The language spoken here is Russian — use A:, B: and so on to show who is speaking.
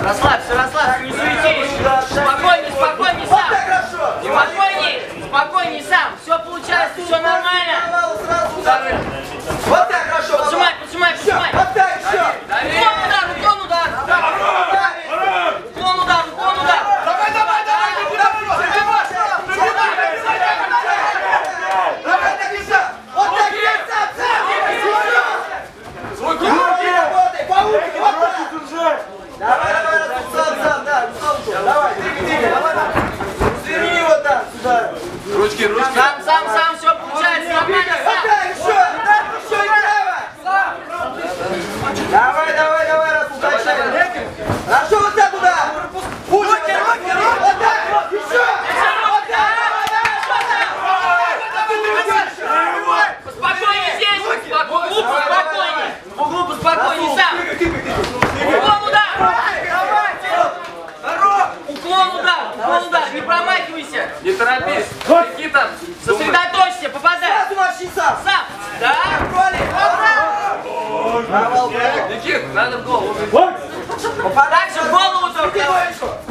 A: Расслабься, расслабься, не суетись. Спокойней, спокойней сам. Спокойней, спокойней сам. Все получается, все нормально.
B: Вот так хорошо.
A: Поджимай, поджимай, поджимай.
B: Вот так еще.
A: Уклон, удар. Уклон, удар, уклон, удар.
B: Давай, давай, давай. Давай так еще. Вот так работай, по улице, вот так. Давай, давай, сам, да, давай, двигай, давай. Сверни вот так, сюда.
C: Ручки, ручки.
A: Сам, все получается, нормально,
B: Вот
A: сам.
B: так еще и право. Давай, давай, давай, раз удачно. Хорошо, вот так туда. Руки, вот так, еще. Вот так,
A: Спокойнее здесь, спокойнее. В углу поспокойнее сам. Уклон, удар. Уклон, удар, не промахивайся.
C: Не торопись. Никита,
A: Сосредоточься, попадай.
B: сразу марши сам.
A: Сам. Да.
B: Браво,
C: Никит, надо в голову.
A: Дальше в голову только.
B: Давай еще.